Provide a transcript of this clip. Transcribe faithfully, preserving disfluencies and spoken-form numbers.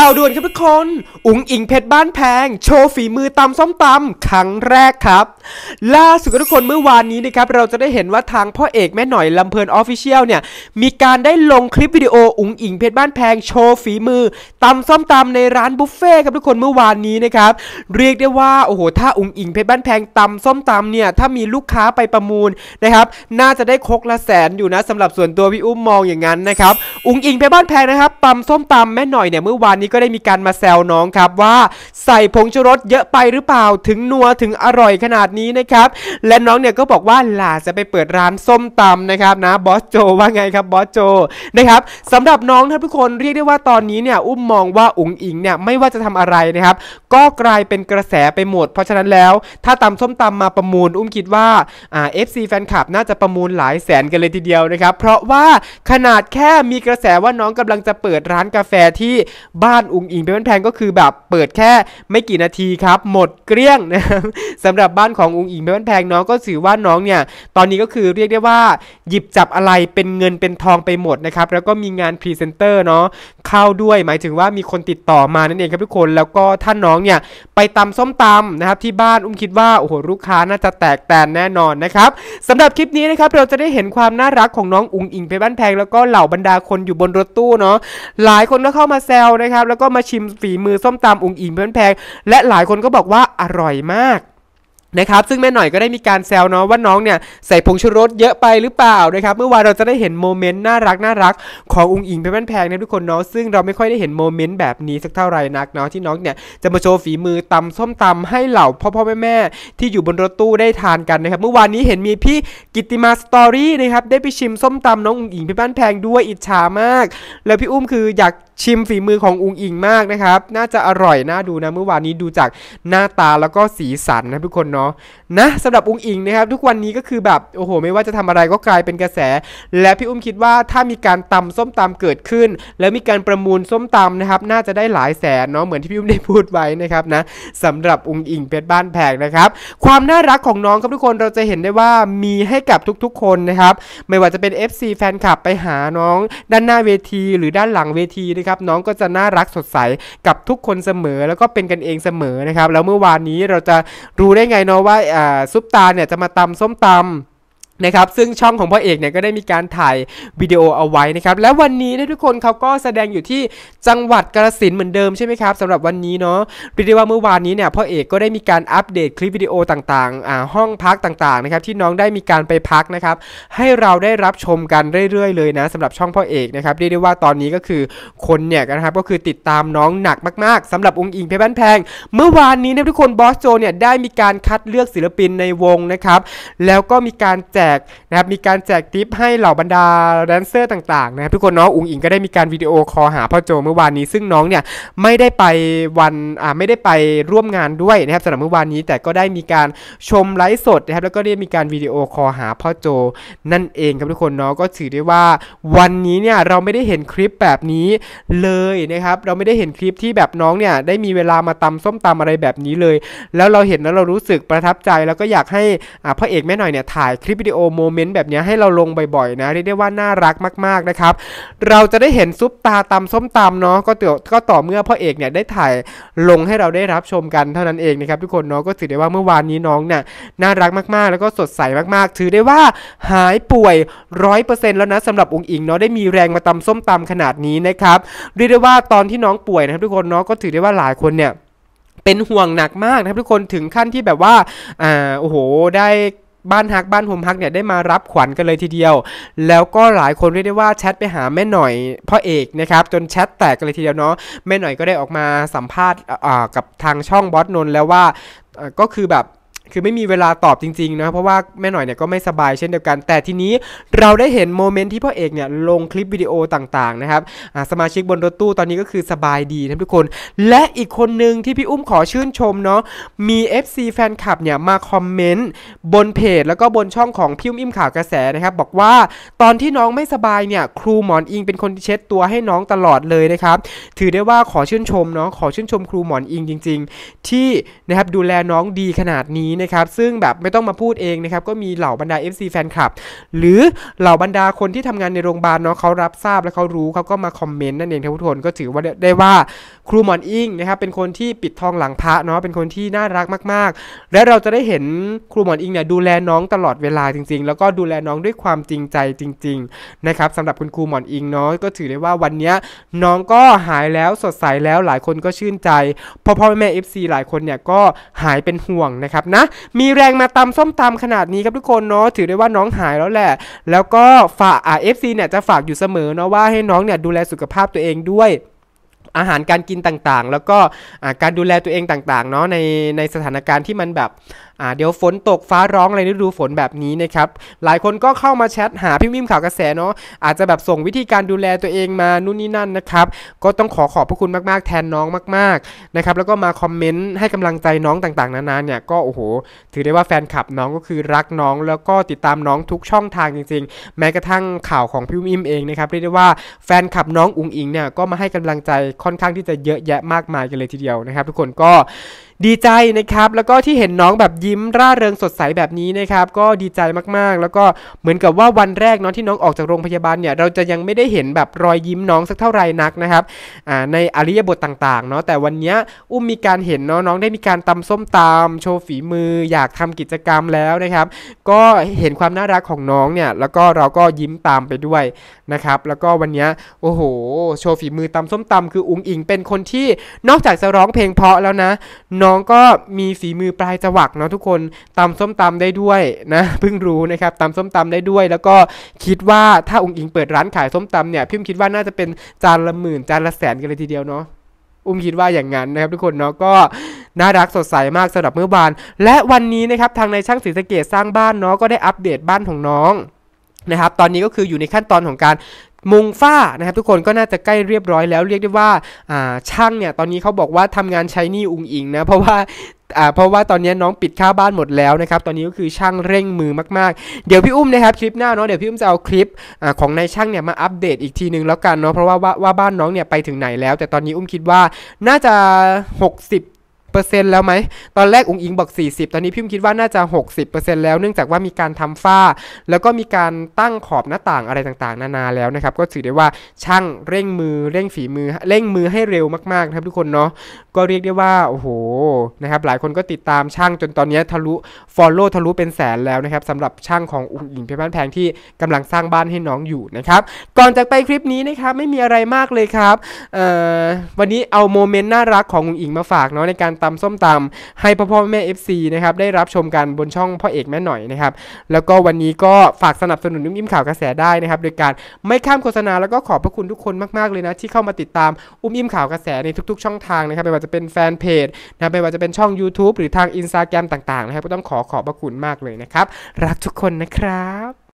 าวด่วนครับทุกคนอุ๋งอิงเพชรบ้านแพงโชว์ฝีมือตำส้มตำครั้งแรกครับล่าสุดทุกคนเมื่อวานนี้นะครับเราจะได้เห็นว่าทางพ่อเอกแม่หน่อยลำเพลินออฟฟิเชียลเนี่ยมีการได้ลงคลิปวิดีโออุ๋งอิงเพชรบ้านแพงโชว์ฝีมือตำส้มตำในร้านบุฟเฟ่ครับทุกคนเมื่อวานนี้นะครับเรียกได้ว่าโอ้โหถ้าอุ๋งอิงเพชรบ้านแพงตำส้มตำเนี่ยถ้ามีลูกค้าไปประมูลนะครับน่าจะได้ครกละแสนอยู่นะสำหรับส่วนตัวพี่อุ้มมองอย่างนั้นนะครับอุ๋งอิงเพชรบ้านแพงนะครับตำส้มตำแม่หน่อยเนี่ยเมื่อวานนี้ก็ได้มีการมาแซวน้องครับว่าใส่ผงชูรสเยอะไปหรือเปล่าถึงนัวถึงอร่อยขนาดนี้นะครับและน้องเนี่ยก็บอกว่าหล่าจะไปเปิดร้านส้มตำนะครับนะบอสโจว่าไงครับบอสโจนะครับสำหรับน้องทุกคนเรียกได้ว่าตอนนี้เนี่ยอุ้มมองว่าอุ๋งอิงเนี่ยไม่ว่าจะทำอะไรนะครับก็กลายเป็นกระแสไปหมดเพราะฉะนั้นแล้วถ้าตำส้มตำมาประมูลอุ้มคิดว่าอ่า เอฟ ซี แฟนคลับน่าจะประมูลหลายแสนกันเลยทีเดียวนะครับเพราะว่าขนาดแค่มีกระแสว่าน้องกำลังจะเปิดร้านกาแฟที่บ้านอุ๋งอิงเพชรบ้านแพงก็คือแบบเปิดแค่ไม่กี่นาทีครับหมดเกลี้ยงนะครับสำหรับบ้านของอุ๋งอิงเพชรบ้านแพงน้องก็ถือว่าน้องเนี่ยตอนนี้ก็คือเรียกได้ว่าหยิบจับอะไรเป็นเงินเป็นทองไปหมดนะครับแล้วก็มีงานพรีเซนเตอร์เนาะเข้าด้วยหมายถึงว่ามีคนติดต่อมานั่นเองครับทุกคนแล้วก็ท่านน้องเนี่ยไปตำส้มตำนะครับที่บ้านอุ้มคิดว่าโอ้โหลูกค้าน่าจะแตกแตนแน่นอนนะครับสำหรับคลิปนี้นะครับเราจะได้เห็นความน่ารักของน้องอุ๋งอิงเพชรบ้านแพงแล้วก็เหล่าบรรดาคนอยู่บนรถตู้เนาะหลายคนก็เข้ามาแซวนะครับแล้วก็มาชิมฝีมือส้มตำอุ๋งอิงเพชรบ้านแพงและหลายคนก็บอกว่าอร่อยมากนะครับซึ่งแม่หน่อยก็ได้มีการแซวเนาะว่าน้องเนี่ยใส่ผงชูรสเยอะไปหรือเปล่านะครับเมื่อวานเราจะได้เห็นโมเมนต์น่ารักน่ารักของอุ๋งอิงเพชรบ้านแพงนะทุกคนเนาะซึ่งเราไม่ค่อยได้เห็นโมเมนต์แบบนี้สักเท่าไหร่นักเนาะที่น้องเนี่ยจะมาโชว์ฝีมือตำส้มตำให้เหล่าพ่อพ่อแม่แม่ที่อยู่บนรถตู้ได้ทานกันนะครับเมื่อวานนี้เห็นมีพี่กิตติมาสตอรี่นะครับได้ไปชิมส้มตำน้องอุ๋งอิงเพชรบ้านแพงด้วยอิจฉามากแล้วพี่อุ้มคืออยากชิมฝีมือของอุ๋งอิงมากนะครับน่าจะอร่อยน่าดูนะเมื่อวานนี้ดูจากหน้าตาแล้วก็สีสันนะทุกคนเนาะนะสำหรับอุ๋งอิงนะครับทุกวันนี้ก็คือแบบโอ้โหไม่ว่าจะทำอะไรก็กลายเป็นกระแสและพี่อุ้มคิดว่าถ้ามีการตำส้มตำเกิดขึ้นแล้วมีการประมูลส้มตำนะครับน่าจะได้หลายแสนเนาะเหมือนที่พี่อุ้มได้พูดไว้นะครับนะสำหรับอุ๋งอิงเพชรบ้านแพงนะครับความน่ารักของน้องครับทุกคนเราจะเห็นได้ว่ามีให้กับทุกๆคนนะครับไม่ว่าจะเป็น เอฟ ซี แฟนคลับไปหาน้องด้านหน้าเวทีหรือด้านหลังเวทีนะครับน้องก็จะน่ารักสดใสกับทุกคนเสมอแล้วก็เป็นกันเองเสมอนะครับแล้วเมื่อวานนี้เราจะรู้ได้ไงเนาะว่าอ่าซุปตาเนี่ยจะมาตำส้มตำนะครับซึ่งช่องของพ่อเอกเนี่ยก็ได้มีการถ่ายวิดีโอเอาไว้นะครับแล้ววันนี้ทุกคนเขาก็แสดงอยู่ที่จังหวัดกาฬสินธุ์เหมือนเดิมใช่ไหมครับสำหรับวันนี้เนาะเรียกได้ว่าเมื่อวานนี้เนี่ยพ่อเอกก็ได้มีการอัปเดตคลิปวิดีโอต่างๆอ่าห้องพักต่างๆนะครับที่น้องได้มีการไปพักนะครับให้เราได้รับชมกันเรื่อยๆเลยนะสำหรับช่องพ่อเอกนะครับเรียกได้ว่าตอนนี้ก็คือคนเนี่ยนะครับก็คือติดตามน้องหนักมากๆสำหรับอุ๋งอิงเพชรบ้านแพงเมื่อวานนี้นะทุกคนบอสโจเนี่ยได้มีการคัดเลือกศิลปินในวงนะครับแล้วก็มีการแจกนะครับมีการแจกทิปให้เหล่าบรรดาแดนเซอร์ต่างๆนะครับทุกคนเนาะอุ๋งอิงก็ได้มีการวิดีโอคอลหาพ่อโจเมื่อวานนี้ซึ่งน้องเนี่ยไม่ได้ไปวันอ่าไม่ได้ไปร่วมงานด้วยนะครับสำหรับเมื่อวานนี้แต่ก็ได้มีการชมไลฟ์สดนะครับแล้วก็ได้มีการวิดีโอคอลหาพ่อโจนั่นเองครับทุกคนเนาะก็ถือได้ว่าวันนี้เนี่ยเราไม่ได้เห็นคลิปแบบนี้เลยนะครับเราไม่ได้เห็นคลิปที่แบบน้องเนี่ยได้มีเวลามาตำส้มตำอะไรแบบนี้เลยแล้วเราเห็นแล้วเรารู้สึกประทับใจแล้วก็อยากให้อ่าพ่อเอกแม่หน่อยเนี่ยถ่ายคลิปวิดีโอโมเมนต์แบบนี้ให้เราลงบ่อยๆนะเรียกได้ว่าน่ารักมากๆนะครับเราจะได้เห็นซุปตาตำส้มตำเนาะก็ต่อก็ต่อเมื่อพ่อเอกเนี่ยได้ถ่ายลงให้เราได้รับชมกันเท่านั้นเองนะครับทุกคนเนาะก็ถือได้ว่าเมื่อวานนี้น้องเนี่ยน่ารักมากๆแล้วก็สดใสมากๆถือได้ว่าหายป่วย ร้อยเปอร์เซ็นต์ แล้วนะสำหรับอุ๋งอิงเนาะได้มีแรงมาตำส้มตำขนาดนี้นะครับเรียกได้ว่าตอนที่น้องป่วยนะครับทุกคนเนาะก็ถือได้ว่าหลายคนเนี่ยเป็นห่วงหนักมากนะครับทุกคนถึงขั้นที่แบบว่าอ่าโอ้โหได้บ้านฮักบ้านโฮมฮักเนี่ยได้มารับขวัญกันเลยทีเดียวแล้วก็หลายคนเรียกได้ว่าแชทไปหาแม่หน่อยพ่อเอกนะครับจนแชทแตกกันเลยทีเดียวเนาะแม่หน่อยก็ได้ออกมาสัมภาษณ์กับทางช่องบอสนนท์แล้วว่าก็คือแบบคือไม่มีเวลาตอบจริงๆนะเพราะว่าแม่หน่อยเนี่ยก็ไม่สบายเช่นเดียวกันแต่ทีนี้เราได้เห็นโมเมนต์ที่พ่อเอกเนี่ยลงคลิปวิดีโอต่างๆนะครับสมาชิกบนรถตู้ตอนนี้ก็คือสบายดีนะทุกคนและอีกคนหนึ่งที่พี่อุ้มขอชื่นชมเนาะมี เอฟ ซี แฟนคลับเนี่ยมาคอมเมนต์บนเพจแล้วก็บนช่องของพี่อุ้มอิ่มข่าวกระแสนะครับบอกว่าตอนที่น้องไม่สบายเนี่ยครูหมอนอิงเป็นคนเช็ดตัวให้น้องตลอดเลยนะครับถือได้ว่าขอชื่นชมเนาะขอชื่นชมครูหมอนอิงจริงๆที่นะครับดูแลน้องดีขนาดนี้นะครับซึ่งแบบไม่ต้องมาพูดเองนะครับก็มีเหล่าบรรดา เอฟ ซี แฟนคลับหรือเหล่าบรรดาคนที่ทำงานในโรงพยาบาลเนาะเขารับทราบและเขารู้เขาก็มาคอมเมนต์นั่นเองทุกคนก็ถือว่าได้ว่าครูหมอนอิงนะครับเป็นคนที่ปิดทองหลังพระเนาะเป็นคนที่น่ารักมากๆและเราจะได้เห็นครูหมอนอิงเนี่ยดูแลน้องตลอดเวลาจริงๆแล้วก็ดูแลน้องด้วยความจริงใจจริงๆนะครับสำหรับคุณครูหมอนอิงเนาะก็ถือได้ว่าวันนี้น้องก็หายแล้วสดใสแล้วหลายคนก็ชื่นใจพ่อพ่อแม่ เอฟ ซี หลายคนเนี่ยก็หายเป็นห่วงนะครับนะมีแรงมาตำส้มตำขนาดนี้ครับทุกคนเนาะถือได้ว่าน้องหายแล้วแหละแล้วก็ฝากอ่า เอฟ ซี เนี่ยจะฝากอยู่เสมอเนาะว่าให้น้องเนี่ยดูแลสุขภาพตัวเองด้วยอาหารการกินต่างๆแล้วก็การดูแลตัวเองต่างๆเนาะในในสถานการณ์ที่มันแบบอ่าเดี๋ยวฝนตกฟ้าร้องอะไรฤดูฝนแบบนี้นะครับหลายคนก็เข้ามาแชทหาพี่มิมข่าวกระแสเนาะอาจจะแบบส่งวิธีการดูแลตัวเองมานู่นนี่นั่นนะครับก็ต้องขอขอบพระคุณมากๆแทนน้องมากๆนะครับแล้วก็มาคอมเมนต์ให้กำลังใจน้องต่างๆนานาเนี่ยก็โอ้โหถือได้ว่าแฟนคลับน้องก็คือรักน้องแล้วก็ติดตามน้องทุกช่องทางจริงๆแม้กระทั่งข่าวของพี่มิมเองนะครับเรียกได้ว่าแฟนคลับน้องอุ๋งอิงเนี่ยก็มาให้กำลังใจค่อนข้างที่จะเยอะแยะมากมายกันเลยทีเดียวนะครับทุกคนก็ดีใจนะครับแล้วก็ที่เห็นน้องแบบยิ้มร่าเริงสดใสแบบนี้นะครับก็ดีใจมากๆแล้วก็เหมือนกับว่าวันแรกเนาะที่น้องออกจากโรงพยาบาลเนี่ยเราจะยังไม่ได้เห็นแบบรอยยิ้มน้องสักเท่าไหร่นักนะครับอ่าในอริยบทต่างๆเนาะแต่วันนี้อุ้มมีการเห็นเนาะน้องได้มีการตำส้มตำโชว์ฝีมืออยากทำกิจกรรมแล้วนะครับก็เห็นความน่ารักของน้องเนี่ยแล้วก็เราก็ยิ้มตามไปด้วยนะครับแล้วก็วันนี้โอ้โหโชว์ฝีมือตำส้มตำคืออุ๋งอิงเป็นคนที่นอกจากจะร้องเพลงเพราะแล้วนะน้องก็มีฝีมือปลายจวักเนาะทุกคนตำส้มตำได้ด้วยนะเพิ่งรู้นะครับตำส้มตำได้ด้วยแล้วก็คิดว่าถ้าอุ๋งอิงเปิดร้านขายส้มตำเนี่ยพี่คิดว่าน่าจะเป็นจานละหมื่นจานละแสนกันเลยทีเดียวเนาะอุ้มคิดว่าอย่างนั้นนะครับทุกคนเนาะก็น่ารักสดใสมากสำหรับเมื่อวานและวันนี้นะครับทางนายช่างศรีสะเกษสร้างบ้านเนาะก็ได้อัปเดตบ้านของน้องนะครับตอนนี้ก็คืออยู่ในขั้นตอนของการมุงฝ้านะครับทุกคนก็น่าจะใกล้เรียบร้อยแล้วเรียกได้ว่าอ่าช่างเนี่ยตอนนี้เขาบอกว่าทำงานใช้หนี้อุ๋งอิงนะเพราะว่าอ่าเพราะว่าตอนนี้น้องปิดค่าบ้านหมดแล้วนะครับตอนนี้ก็คือช่างเร่งมือมากๆเดี๋ยวพี่อุ้มนะครับคลิปหน้าเนาะเดี๋ยวพี่อุ้มจะเอาคลิปอ่าของนายช่างเนี่ยมาอัปเดตอีกทีนึงแล้วกันเนาะเพราะว่าว่าว่าบ้านน้องเนี่ยไปถึงไหนแล้วแต่ตอนนี้อุ้มคิดว่าน่าจะหกสิบเปอร์เซ็นต์แล้วไหมตอนแรกอุ๋งอิงบอกสี่สิบตอนนี้พี่คิดว่าน่าจะ หกสิบเปอร์เซ็นต์ แล้วเนื่องจากว่ามีการทำฝ้าแล้วก็มีการตั้งขอบหน้าต่างอะไรต่างๆนานาแล้วนะครับก็ถือได้ว่าช่างเร่งมือเร่งฝีมือเร่งมือให้เร็วมากๆนะครับทุกคนเนาะก็เรียกได้ว่าโอ้โหนะครับหลายคนก็ติดตามช่างจนตอนนี้ทะลุ follow ทะลุเป็นแสนแล้วนะครับสำหรับช่างของอุ๋งอิงเพชรบ้านแพงที่กำลังสร้างบ้านให้น้องอยู่นะครับก่อนจากไปคลิปนี้นะครับไม่มีอะไรมากเลยครับวันนี้เอาโมเมนต์น่ารักของอุ๋งอิงมาฝากเนาะในการตำส้มตำให้พ่อพ่อแม่ เอฟ ซี นะครับได้รับชมกันบนช่องพ่อเอกแม่หน่อยนะครับแล้วก็วันนี้ก็ฝากสนับสนุนอุ้มอิ่มข่าวกระแสได้นะครับโดยการไม่ข้ามโฆษณาแล้วก็ขอบพระคุณทุกคนมากๆเลยนะที่เข้ามาติดตามอุ้มอิ่มข่าวกระแสในทุกๆช่องทางนะครับไม่ว่าจะเป็นแฟนเพจนะไม่ว่าจะเป็นช่อง YouTube หรือทาง Instagram ต่างๆนะครับก็ต้องขอขอบพระคุณมากเลยนะครับรักทุกคนนะครับ